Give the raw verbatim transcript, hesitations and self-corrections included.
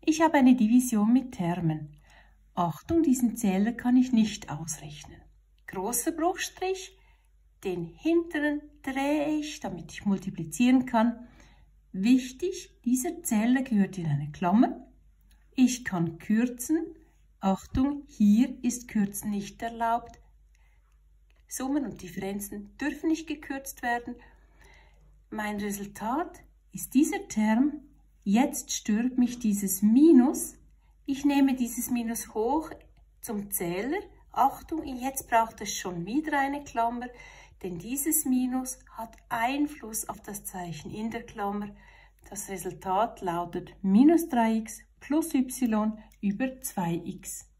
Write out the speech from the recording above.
Ich habe eine Division mit Termen. Achtung, diesen Zähler kann ich nicht ausrechnen. Großer Bruchstrich, den hinteren drehe ich, damit ich multiplizieren kann. Wichtig, dieser Zähler gehört in eine Klammer. Ich kann kürzen. Achtung, hier ist Kürzen nicht erlaubt. Summen und Differenzen dürfen nicht gekürzt werden. Mein Resultat ist dieser Term. Jetzt stört mich dieses Minus. Ich nehme dieses Minus hoch zum Zähler. Achtung, jetzt braucht es schon wieder eine Klammer, denn dieses Minus hat Einfluss auf das Zeichen in der Klammer. Das Resultat lautet minus drei x plus y über zwei x.